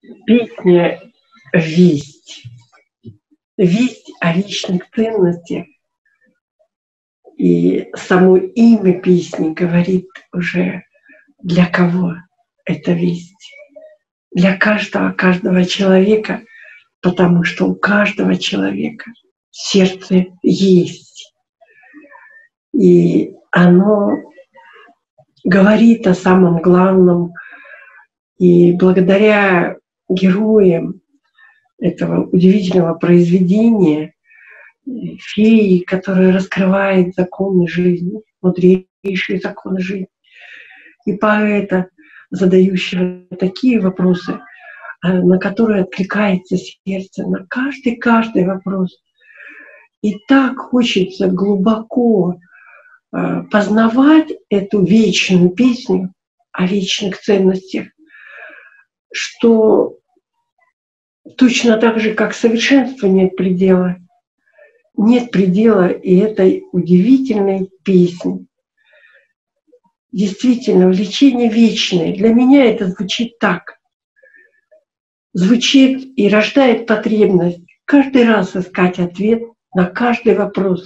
Песня «Весть». Весть о личных ценностях. И само имя песни говорит уже, для кого эта весть. Для каждого человека, потому что у каждого человека сердце есть. И оно говорит о самом главном. И благодаря героям этого удивительного произведения, феи, которая раскрывает законы жизни, мудрейшие законы жизни, и поэта, задающего такие вопросы, на которые откликается сердце, на каждый вопрос. И так хочется глубоко познавать эту вечную песню о вечных ценностях, что точно так же, как совершенству нет предела и этой удивительной песни. Действительно, влечение вечное. Для меня это звучит так. Звучит и рождает потребность каждый раз искать ответ на каждый вопрос,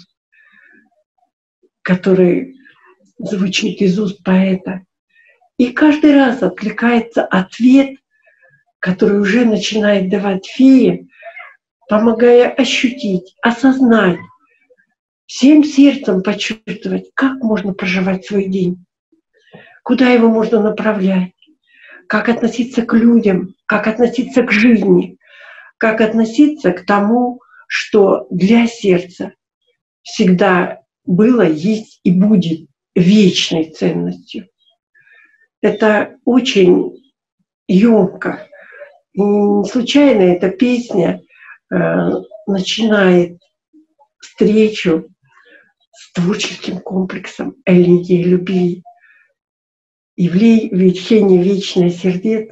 который звучит из уст поэта. И каждый раз откликается ответ, который уже начинает давать фея, помогая ощутить, осознать, всем сердцем почувствовать, как можно проживать свой день, куда его можно направлять, как относиться к людям, как относиться к жизни, как относиться к тому, что для сердца всегда было, есть и будет вечной ценностью. Это очень ёмко. И не случайно эта песня начинает встречу с творческим комплексом элегии любви. И влечение вечное сердец,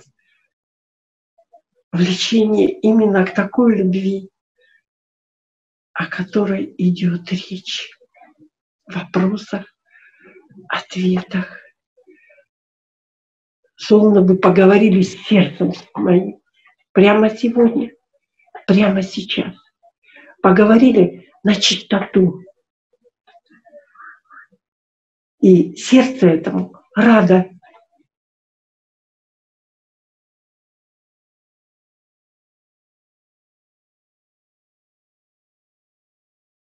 влечение именно к такой любви, о которой идет речь в вопросах, ответах. Словно бы поговорили с сердцем моим прямо сегодня, прямо сейчас. Поговорили на чистоту. И сердце этому радо.